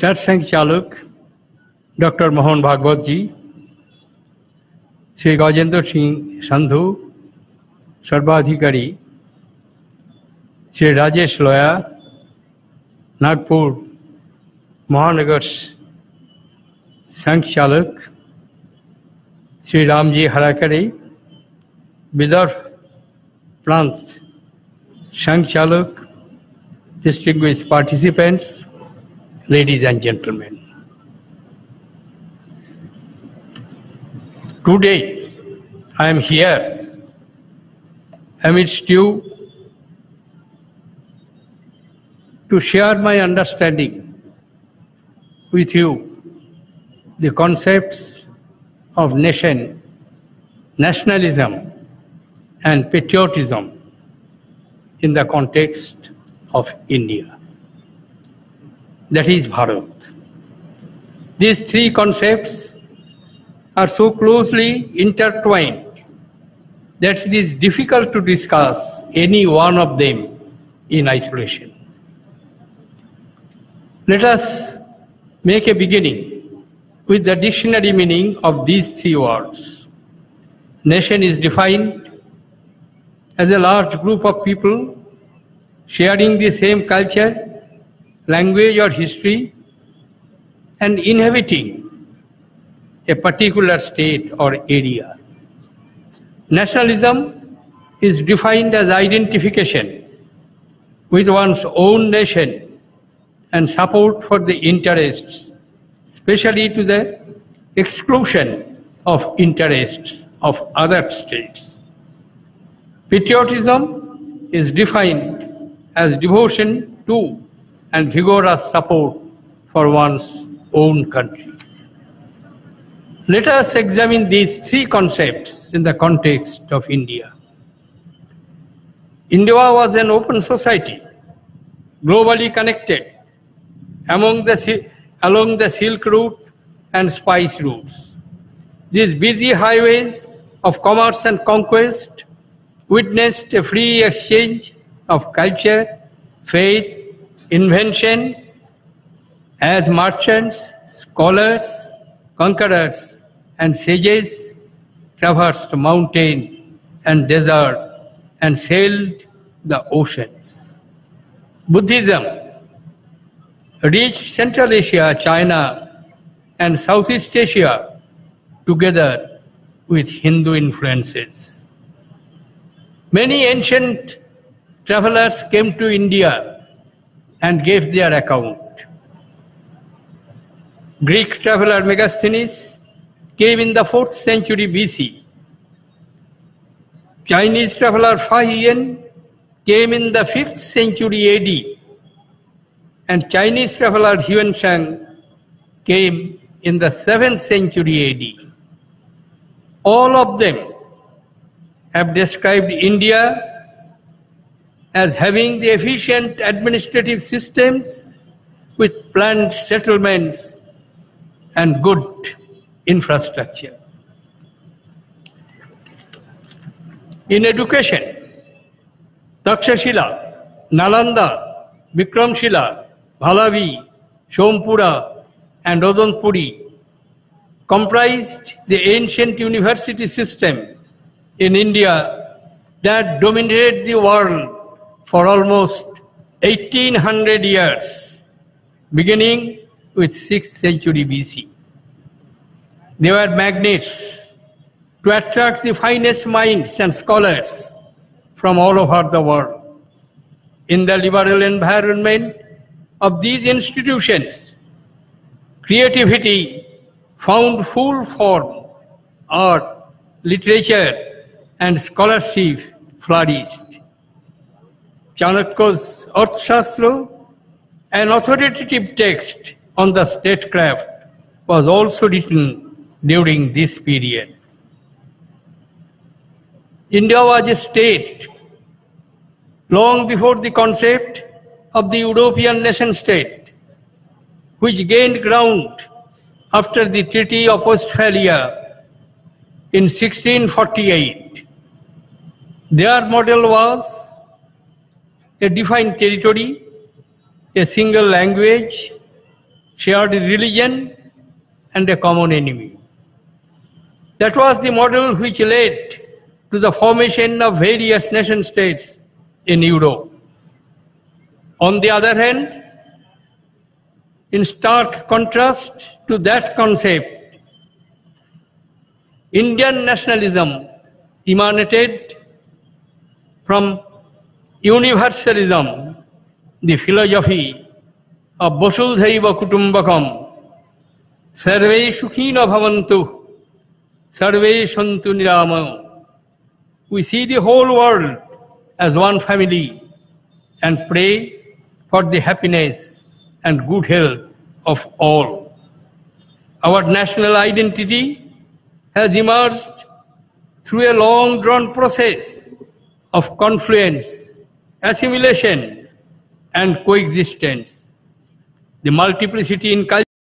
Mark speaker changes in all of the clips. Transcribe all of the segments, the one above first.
Speaker 1: Satsang Chaluk, Dr. Mohan Bhagwat ji, Sri Gajendra Singh Sandhu, Sarvadhikari, Sri Rajesh Loya, Nagpur, Mahanagar's Sank Chaluk, Sri Ramji Harakari, Bidar Prant, Sank Chaluk, distinguished participants, ladies and gentlemen. Today, I am here amidst you to share my understanding with you the concepts of nation, nationalism, and patriotism in the context of India. That is Bharat. These three concepts are so closely intertwined that it is difficult to discuss any one of them in isolation. Let us make a beginning with the dictionary meaning of these three words. Nation is defined as a large group of people sharing the same culture, language or history, and inhabiting a particular state or area. Nationalism is defined as identification with one's own nation and support for the interests, especially to the exclusion of interests of other states. Patriotism is defined as devotion to and vigorous support for one's own country. Let us examine these three concepts in the context of India. India was an open society, globally connected along the Silk Route and spice routes. These busy highways of commerce and conquest witnessed a free exchange of culture, faith, invention, as merchants, scholars, conquerors, and sages traversed mountain and desert and sailed the oceans. Buddhism reached Central Asia, China, and Southeast Asia together with Hindu influences. Many ancient travelers came to India and gave their account. Greek traveler Megasthenes came in the 4th century BC. Chinese traveler Fahian came in the 5th century AD. And Chinese traveler Huanshan came in the 7th century AD. All of them have described India as having the efficient administrative systems with planned settlements and good infrastructure. In education, Takshashila, Nalanda, Vikramshila, Bhalavi, Sompura, and Odanpuri comprised the ancient university system in India that dominated the world for almost 1800 years, beginning with 6th century BC. They were magnets to attract the finest minds and scholars from all over the world. In the liberal environment of these institutions, creativity found full form, art, literature, and scholarship flourished. Chanakya's Arthashastra, an authoritative text on the statecraft, was also written during this period. India was a state long before the concept of the European nation state, which gained ground after the Treaty of Westphalia in 1648. Their model was a defined territory, a single language, shared religion, and a common enemy. That was the model which led to the formation of various nation states in Europe. On the other hand, in stark contrast to that concept, Indian nationalism emanated from universalism, the philosophy of Vasudhaiva Kutumbakam, Sarve Sukhina Bhavantu, Sarve Santu Niramayo. We see the whole world as one family and pray for the happiness and good health of all. Our national identity has emerged through a long-drawn process of confluence, assimilation, and coexistence. The multiplicity in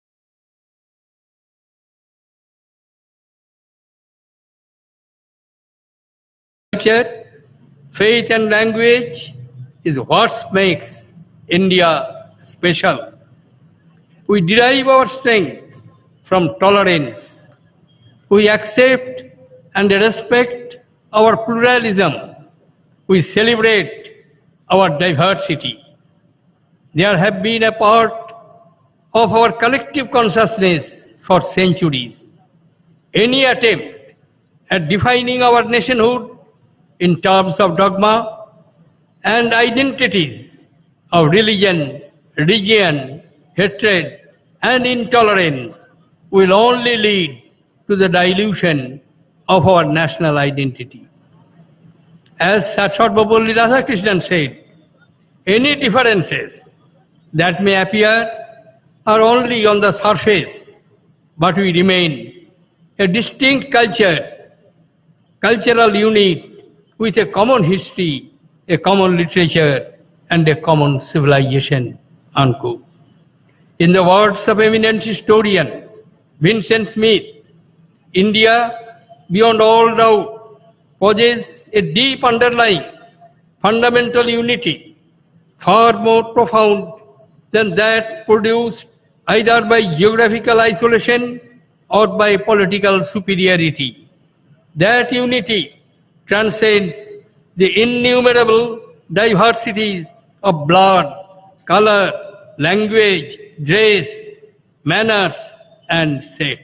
Speaker 1: culture, faith, and language is what makes India special. We derive our strength from tolerance. We accept and respect our pluralism. We celebrate our diversity. There have been a part of our collective consciousness for centuries. Any attempt at defining our nationhood in terms of dogma and identities of religion, region, hatred, and intolerance will only lead to the dilution of our national identity. As Saraswati Radhakrishnan said, any differences that may appear are only on the surface, but we remain a distinct culture, cultural unit with a common history, a common literature, and a common civilization, unquote. In the words of eminent historian Vincent Smith, India, beyond all doubt, possesses a deep underlying fundamental unity, far more profound than that produced either by geographical isolation or by political superiority. That unity transcends the innumerable diversities of blood, color, language, dress, manners, and sect.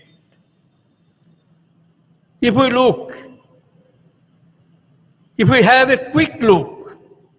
Speaker 1: If we have a quick look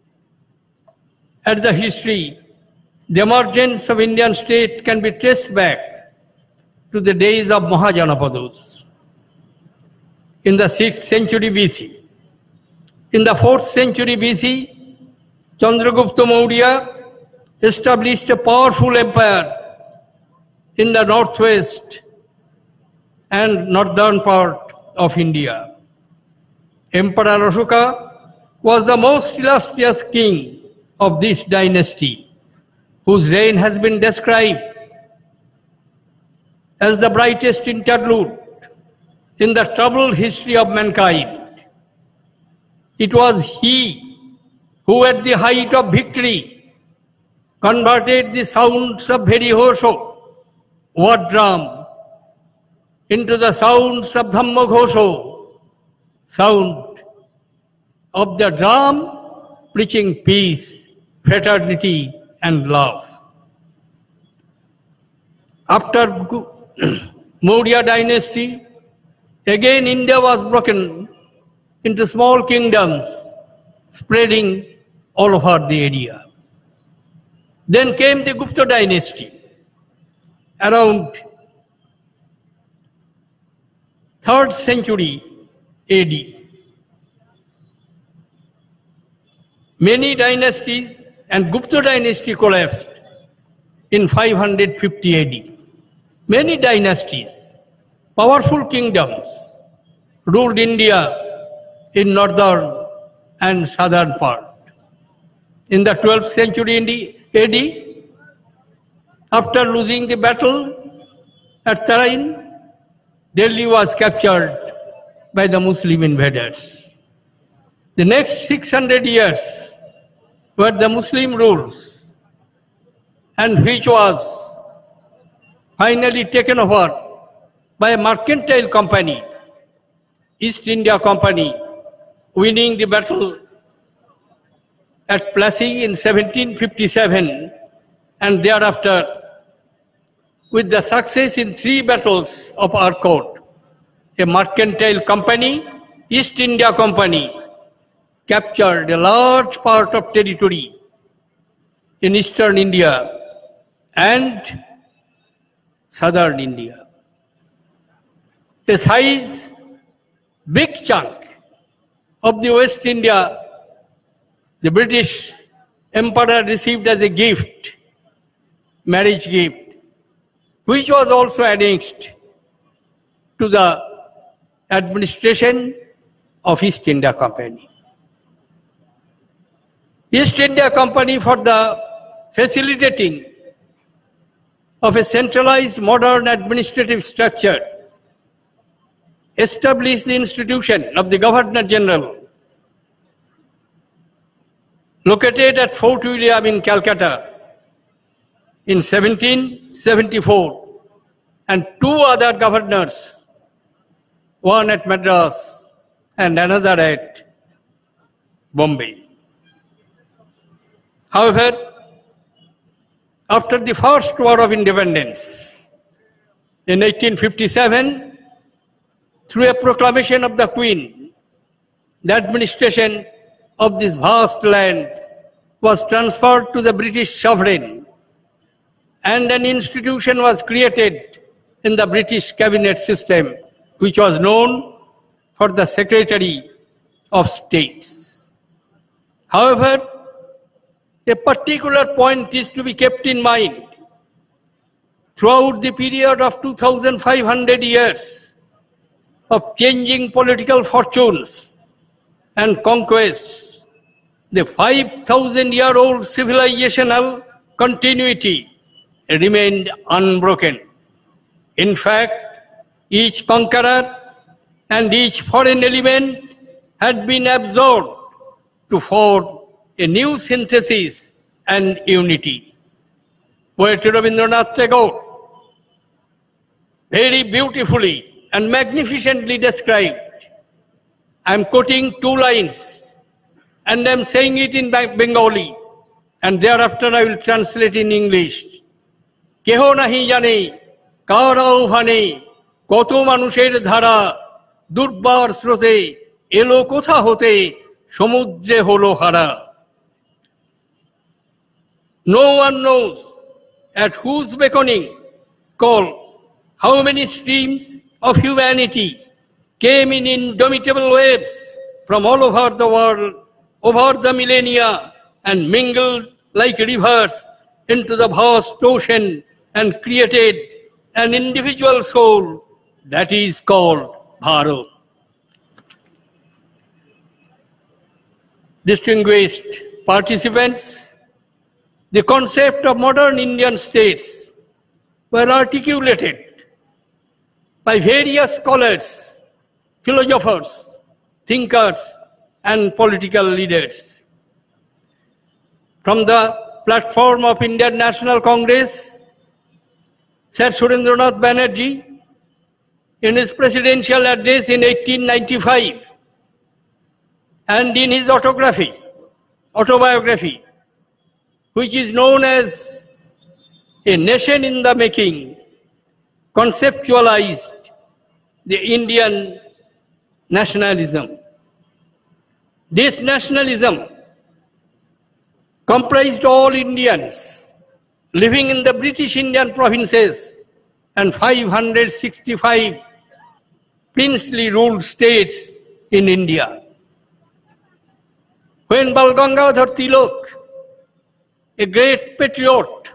Speaker 1: at the history, the emergence of Indian state can be traced back to the days of Mahajanapadas in the 6th century BC. In the 4th century BC, Chandragupta Maurya established a powerful empire in the northwest and northern part of India. Emperor Ashoka was the most illustrious king of this dynasty, whose reign has been described as the brightest interlude in the troubled history of mankind. It was he who, at the height of victory, converted the sounds of Bheri-Ghosho, war drum, into the sounds of Dhamma-Ghosho, sound of the drum preaching peace, fraternity, and love. After Maurya dynasty, again India was broken into small kingdoms, spreading all over the area. Then came the Gupta dynasty, around 3rd century AD. Many dynasties and Gupta dynasty collapsed in 550 AD. Many dynasties, powerful kingdoms, ruled India in northern and southern part. In the 12th century AD, after losing the battle at Tarain, Delhi was captured by the Muslim invaders. The next 600 years were the Muslim rules, and which was finally taken over by a mercantile company, East India Company, winning the battle at Plassey in 1757, and thereafter, with the success in 3 battles of Arcot, a mercantile company, East India Company, captured a large part of territory in eastern India and southern India. A size, big chunk of the West India, the British Emperor received as a gift, marriage gift, which was also annexed to the administration of East India Company. East India Company, for the facilitating of a centralized modern administrative structure, established the institution of the Governor General, located at Fort William in Calcutta in 1774, and 2 other governors, one at Madras and another at Bombay. However, after the First War of Independence, in 1857, through a proclamation of the Queen, the administration of this vast land was transferred to the British sovereign, and an institution was created in the British cabinet system, which was known for the Secretary of States. However, a particular point is to be kept in mind. Throughout the period of 2,500 years of changing political fortunes and conquests, the 5,000-year-old civilizational continuity remained unbroken. In fact, each conqueror and each foreign element had been absorbed to form a new synthesis and unity. Poet Rabindranath Tagore very beautifully and magnificently described. I am quoting 2 lines and I am saying it in Bengali, and thereafter I will translate in English. Keho nahi jane, karao bhane, koto manusher dhara, durbar srote, elo kotha hote, সমুদ্রে হলো হারা. No one knows at whose beckoning call how many streams of humanity came in indomitable waves from all over the world, over the millennia, and mingled like rivers into the vast ocean and created an individual soul that is called Bharat. Distinguished participants, the concept of modern Indian states were articulated by various scholars, philosophers, thinkers, and political leaders. From the platform of Indian National Congress, Sir Surendranath Banerjee, in his presidential address in 1895, and in his autobiography, which is known as A Nation in the Making, conceptualized the Indian nationalism. This nationalism comprised all Indians living in the British Indian provinces and 565 princely ruled states in India. When Bal Gangadhar Tilak, a great patriot,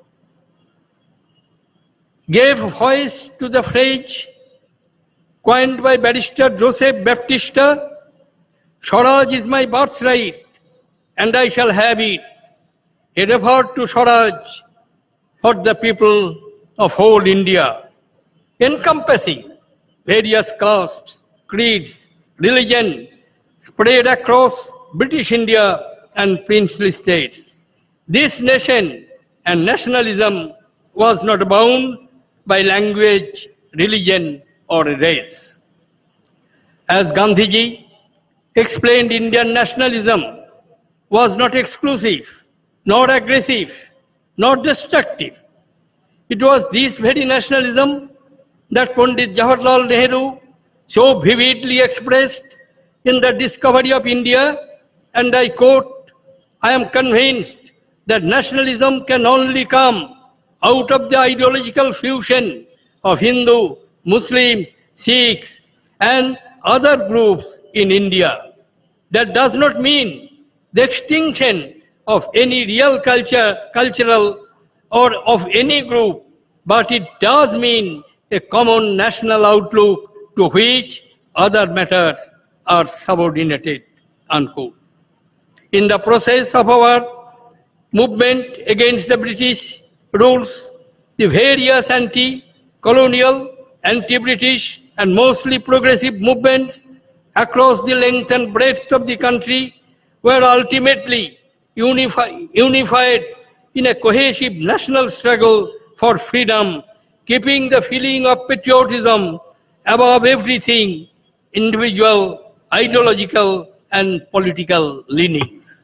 Speaker 1: gave voice to the phrase coined by Barrister Joseph Baptista, Swaraj is my birthright and I shall have it. He referred to Swaraj for the people of whole India, encompassing various castes, creeds, religion spread across British India and princely states. This nation and nationalism was not bound by language, religion, or race. As Gandhiji explained, Indian nationalism was not exclusive, nor aggressive, nor destructive. It was this very nationalism that Pandit Jawaharlal Nehru so vividly expressed in the discovery of India, and I quote, "I am convinced that nationalism can only come out of the ideological fusion of Hindu, Muslims, Sikhs, and other groups in India. That does not mean the extinction of any real cultural or of any group, but it does mean a common national outlook to which other matters are subordinated," unquote. In the process of our movement against the British rules, the various anti-colonial, anti-British, and mostly progressive movements across the length and breadth of the country were ultimately unified in a cohesive national struggle for freedom, keeping the feeling of patriotism above everything, individual, ideological, and political leanings.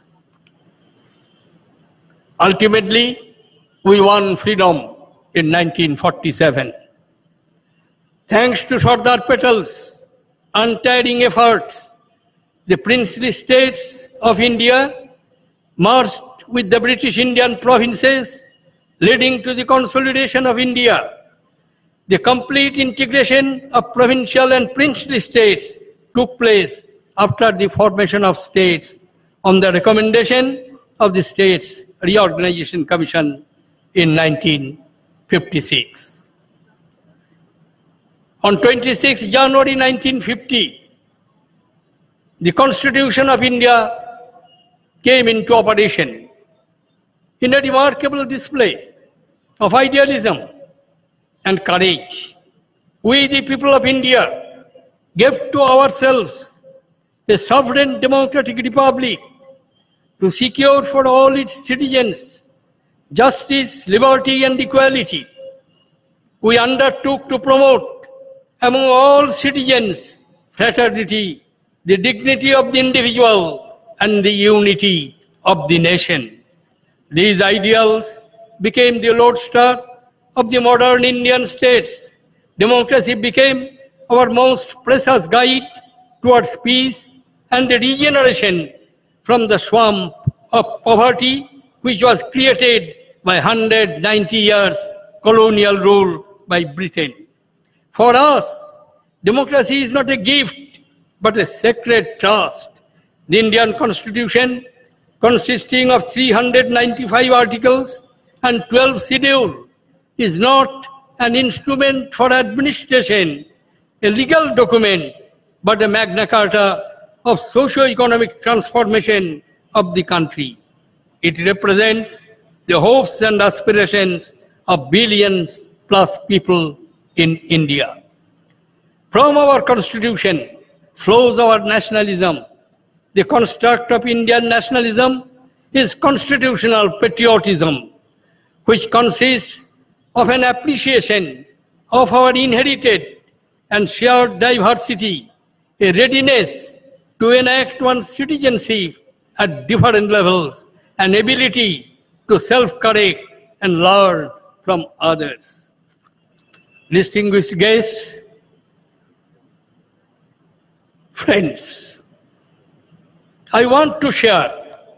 Speaker 1: Ultimately, we won freedom in 1947. Thanks to Sardar Patel's untiring efforts, the princely states of India merged with the British Indian provinces, leading to the consolidation of India. The complete integration of provincial and princely states took place after the formation of states on the recommendation of the States Reorganization Commission in 1956. On 26 January 1950, the Constitution of India came into operation in a remarkable display of idealism and courage. We, the people of India, gave to ourselves a sovereign democratic republic to secure for all its citizens justice, liberty, and equality. We undertook to promote among all citizens fraternity, the dignity of the individual, and the unity of the nation. These ideals became the lodestar of the modern Indian states. Democracy became our most precious guide towards peace and regeneration from the swamp of poverty which was created by 190 years colonial rule by Britain. For us, democracy is not a gift, but a sacred trust. The Indian Constitution, consisting of 395 articles and 12 schedules, is not an instrument for administration, a legal document, but a Magna Carta of socio-economic transformation of the country. It represents the hopes and aspirations of billions plus people in India. From our Constitution flows our nationalism. The construct of Indian nationalism is constitutional patriotism, which consists of an appreciation of our inherited and shared diversity, a readiness to enact one's citizenship at different levels, an ability to self-correct and learn from others. Distinguished guests, friends, I want to share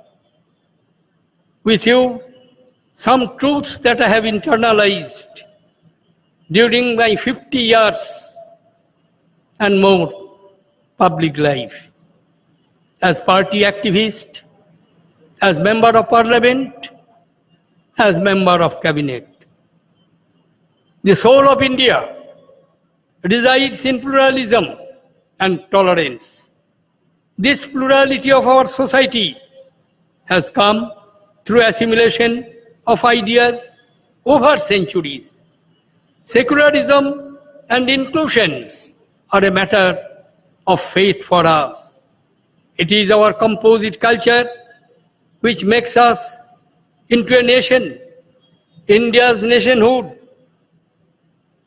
Speaker 1: with you some truths that I have internalized during my 50 years and more public life. As party activist, as member of parliament, as member of cabinet. The soul of India resides in pluralism and tolerance. This plurality of our society has come through assimilation of ideas over centuries. Secularism and inclusions are a matter of faith for us. It is our composite culture which makes us into a nation. India's nationhood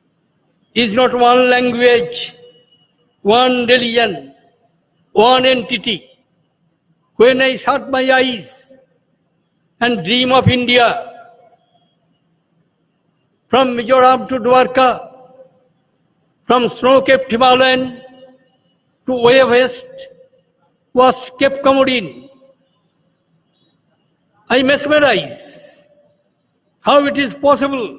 Speaker 1: is not one language, one religion, one entity. When I shut my eyes and dream of India, from Mizoram to Dwarka, from snow-capped Himalayan to way west was Cape Comorin, I mesmerize how it is possible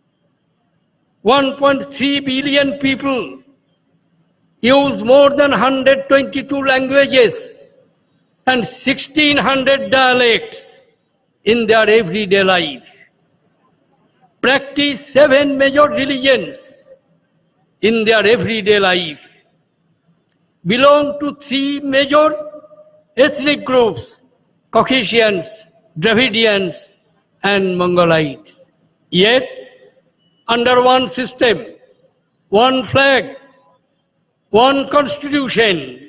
Speaker 1: 1.3 billion people use more than 122 languages and 1,600 dialects in their everyday life, practice 7 major religions in their everyday life, belong to 3 major ethnic groups, Caucasians, Dravidians, and Mongolites. Yet, under one system, one flag, one constitution,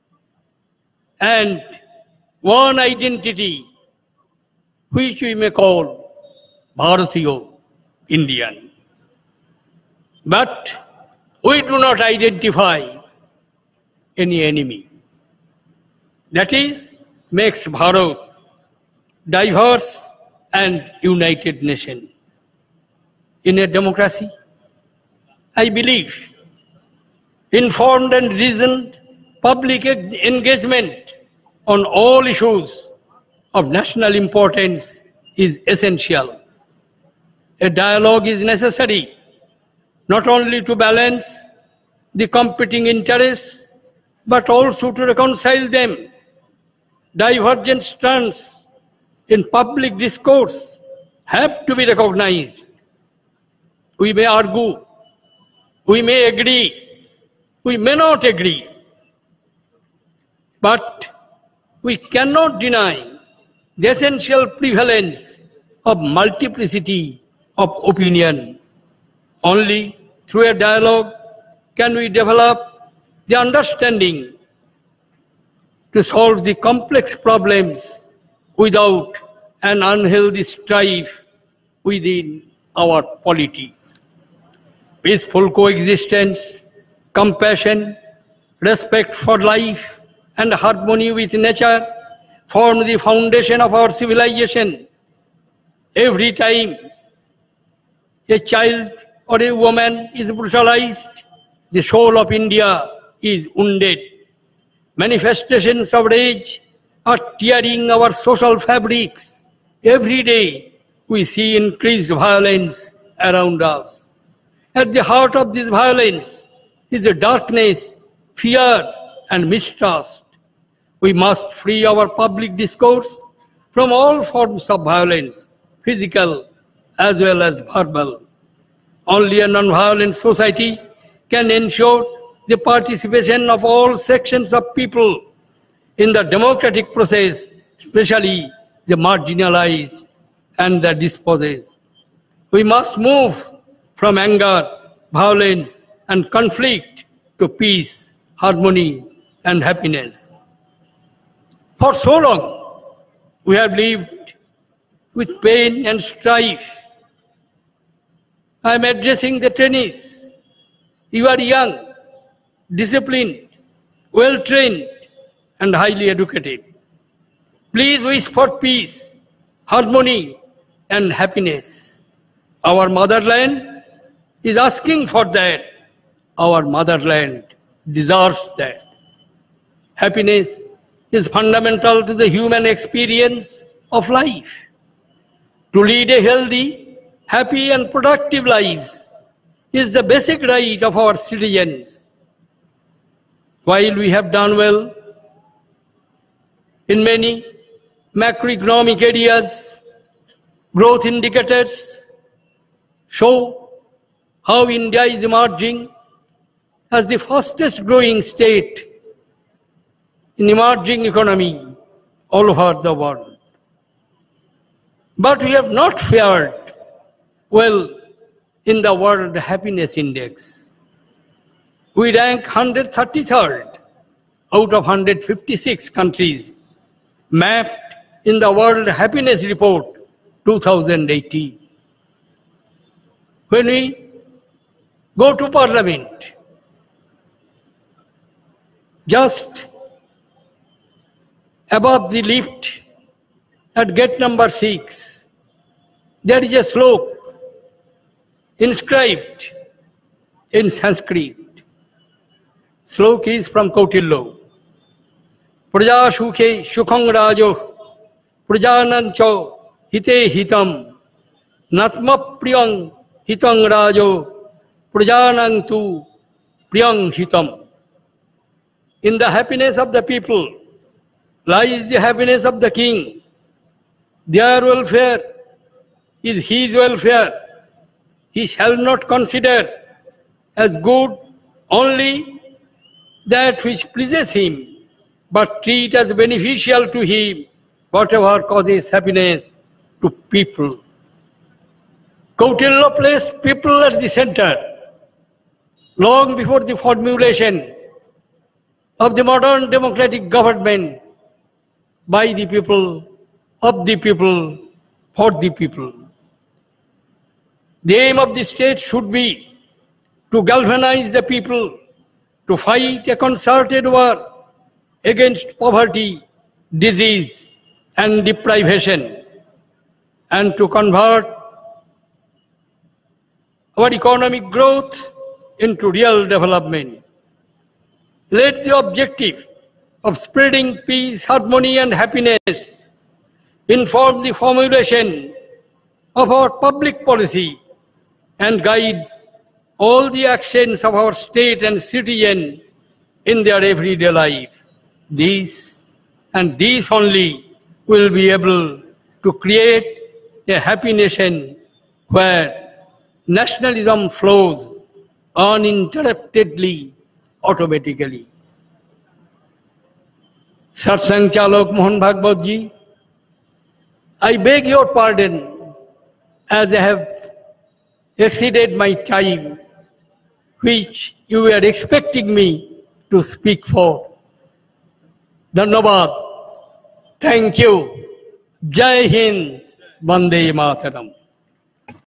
Speaker 1: and one identity, which we may call Bharatiya, Indian. But we do not identify any enemy. That is, makes Bharat diverse and united nation. In a democracy, I believe informed and reasoned public engagement on all issues of national importance is essential. A dialogue is necessary not only to balance the competing interests, but also to reconcile them. Divergent strands in public discourse have to be recognized. We may argue, we may agree, we may not agree, but we cannot deny the essential prevalence of multiplicity of opinion. Only through a dialogue can we develop the understanding to solve the complex problems without an unhealthy strife within our polity. Peaceful coexistence, compassion, respect for life, and harmony with nature form the foundation of our civilization. Every time a child or a woman is brutalized, the soul of India is wounded. Manifestations of rage are tearing our social fabrics. Every day we see increased violence around us. At the heart of this violence is a darkness, fear, and mistrust. We must free our public discourse from all forms of violence, physical as well as verbal. Only a non-violent society can ensure the participation of all sections of people in the democratic process, especially the marginalized and the dispossessed. We must move from anger, violence, and conflict to peace, harmony, and happiness. For so long, we have lived with pain and strife. I am addressing the trainees. You are young, disciplined, well-trained, and highly educated. Please wish for peace, harmony, and happiness. Our motherland is asking for that. Our motherland deserves that. Happiness is fundamental to the human experience of life. To lead a healthy, happy, and productive life is the basic right of our citizens. While we have done well in many macroeconomic areas, growth indicators show how India is emerging as the fastest growing state in emerging economy all over the world. But we have not fared well in the World Happiness Index. We rank 133rd out of 156 countries mapped in the World Happiness Report 2018. When we go to Parliament. Just above the lift at gate number 6, there is a sloka inscribed in Sanskrit. Sloka is from Kautilya. Praja sukhe sukhang rajo, prajanancho hite hitam, natma priyang hitang rajo, prajanang tu priyang hitam. In the happiness of the people lies the happiness of the king. Their welfare is his welfare. He shall not consider as good only that which pleases him, but treat as beneficial to him whatever causes happiness to people. Kautilya placed people at the center long before the formulation of the modern democratic government by the people, of the people, for the people. The aim of the state should be to galvanize the people to fight a concerted war against poverty, disease, and deprivation, and to convert our economic growth into real development. Let the objective of spreading peace, harmony, and happiness inform the formulation of our public policy and guide all the actions of our state and citizen in their everyday life. These and these only will be able to create a happy nation where nationalism flows uninterruptedly, automatically. Satsang Chalok Mohan Bhagwat ji, I beg your pardon as I have exceeded my time, which you were expecting me to speak for. Dhanabad. Thank you. Jai Hind. Vande Mataram.